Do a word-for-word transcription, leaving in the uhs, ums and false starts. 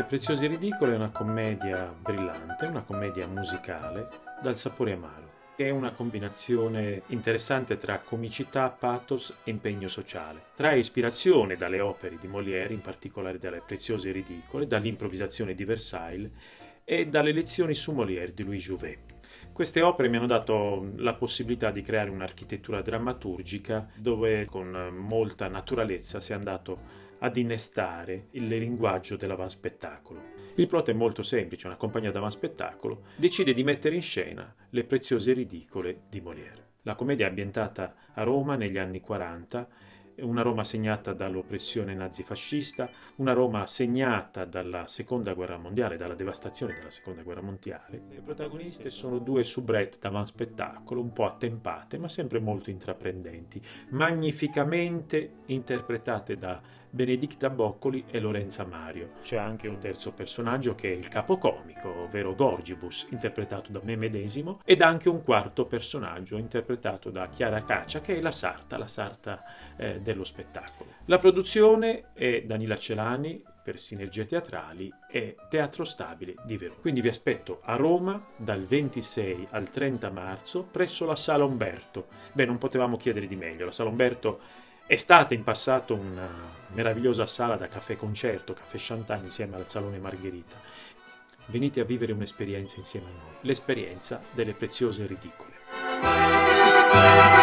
Preziosi e ridicole è una commedia brillante, una commedia musicale dal sapore amaro. È una combinazione interessante tra comicità, pathos e impegno sociale. Trae ispirazione dalle opere di Molière, in particolare dalle Preziose e ridicole, dall'improvvisazione di Versailles e dalle lezioni su Molière di Louis Jouvet. Queste opere mi hanno dato la possibilità di creare un'architettura drammaturgica dove con molta naturalezza si è andato ad innestare il linguaggio dell'avanspettacolo. Il plot è molto semplice: una compagnia d'avanspettacolo decide di mettere in scena Le Preziose e ridicole di Molière. La commedia è ambientata a Roma negli anni quaranta, una Roma segnata dall'oppressione nazifascista, una Roma segnata dalla Seconda Guerra Mondiale, dalla devastazione della Seconda Guerra Mondiale. Le protagoniste sono due soubrette d'avanspettacolo, un po' attempate, ma sempre molto intraprendenti, magnificamente interpretate da Benedicta Boccoli e Lorenza Mario. C'è anche un terzo personaggio che è il capocomico, ovvero Gorgibus, interpretato da me medesimo, ed anche un quarto personaggio interpretato da Chiara Caccia, che è la sarta, la sarta eh, dello spettacolo. La produzione è Danila Celani per Sinergie Teatrali e Teatro Stabile di Verona. Quindi vi aspetto a Roma dal ventisei al trenta marzo presso la Sala Umberto. Beh, non potevamo chiedere di meglio. La Sala Umberto è stata in passato una meravigliosa sala da caffè concerto, caffè Champagne insieme al Salone Margherita. Venite a vivere un'esperienza insieme a noi, l'esperienza delle Preziose e ridicole.